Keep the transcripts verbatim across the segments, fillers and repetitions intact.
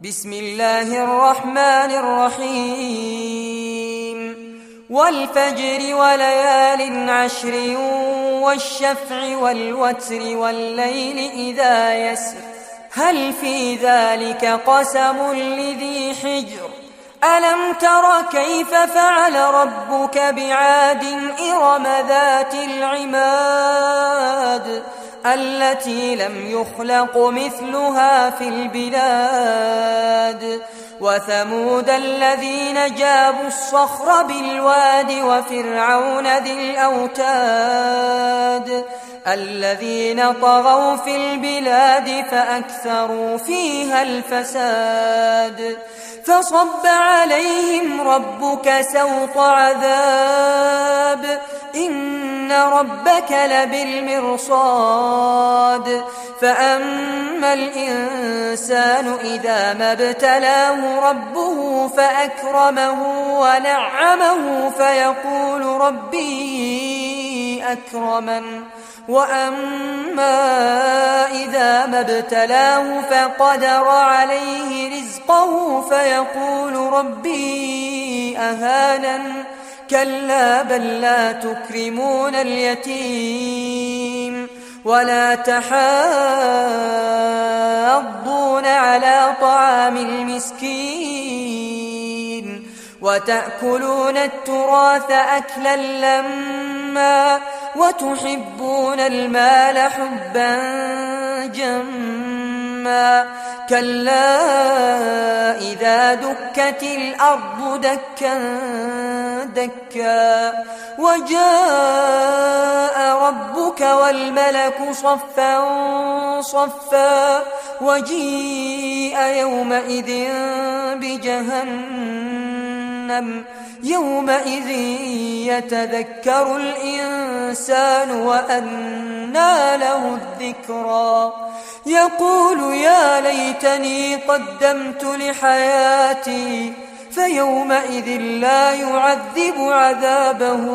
بسم الله الرحمن الرحيم والفجر وليال عشر والشفع والوتر والليل إذا يسر هل في ذلك قسم لذي حجر ألم تر كيف فعل ربك بعاد إرم ذات العماد التي لم يخلق مثلها في البلاد وثمود الذين جابوا الصخر بالواد وفرعون ذي الأوتاد الذين طغوا في البلاد فأكثروا فيها الفساد فصب عليهم ربك سوط عذاب إن ربك لبالمرصاد فأما الإنسان إذا ما ابتلاه ربه فأكرمه ونعمه فيقول ربي أكرمن وأما إذا ما ابتلاه فقدر عليه رزقه فيقول ربي أهانن كلا بل لا تكرمون اليتيم ولا تحاضون على طعام المسكين وتأكلون التراث أكلا لما وتحبون المال حبا جما كلا إذا دكت الأرض دكا دكا وجاء ربك والملك صفا صفا وجيء يومئذ بجهنم يومئذ يتذكر الإنسان وأنى له الذكرى يقول يا ليتني قدمت لحياتي فيومئذ لا يعذب عذابه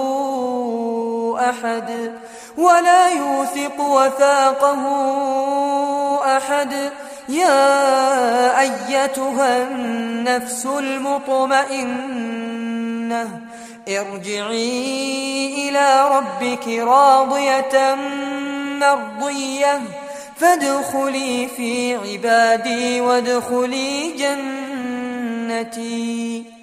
أحد ولا يوثق وثاقه أحد يا أيتها النفس المطمئنة ارجعي إلى ربك راضية مرضية فادخلي في عبادي وادخلي جنتي.